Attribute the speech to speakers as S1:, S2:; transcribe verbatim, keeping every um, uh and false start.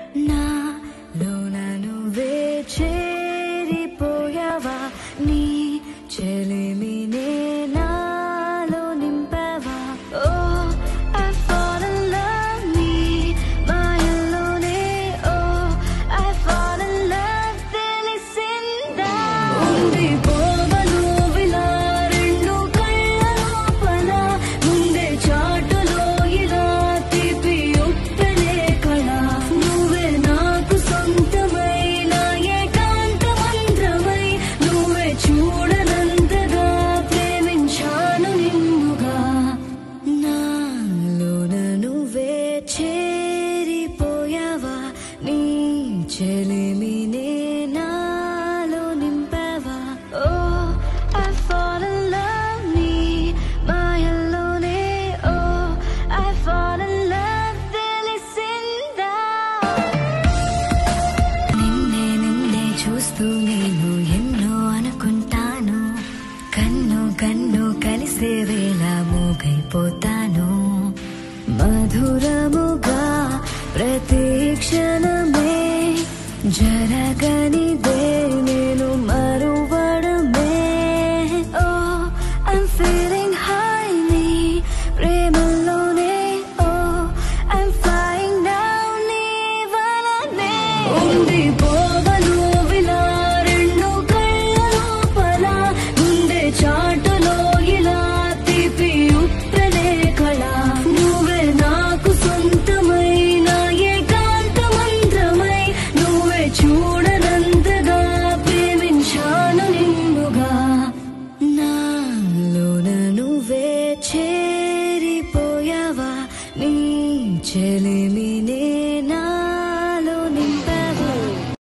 S1: నాలోన నువ్వే చేరిపోయావా నీ చెలిమినే నాలో నింపావా ఓ I fall in love నీ మాయలోనే ఓ I fall in love తెలిసిందా ఉండిపోవా నువ్విలా రెండు కళ్ళ లోపల ముందే చాటులో ఇలా తీపి ఉప్పెనే కళ నువ్వే నాకు సొంతమై నా ఏకాంత మంత్రమై నువ్వే చూడనంతగా ప్రేమించాను నిన్నుగా నాలోన నువ్వే చేరిపోయావా నీ చెలిమినే నాలో నింపావా ఓ I fall in love నీ మాయల్లోనే ఓ I fall in love తెలిసిందా నిన్నే నిన్నే చూస్తూ నేను ఎన్నో అనుకుంటాను కన్ను కన్ను కలిసే వేళ మూగైపోతాను మధురముగా ప్రతి క్షణమే జరగని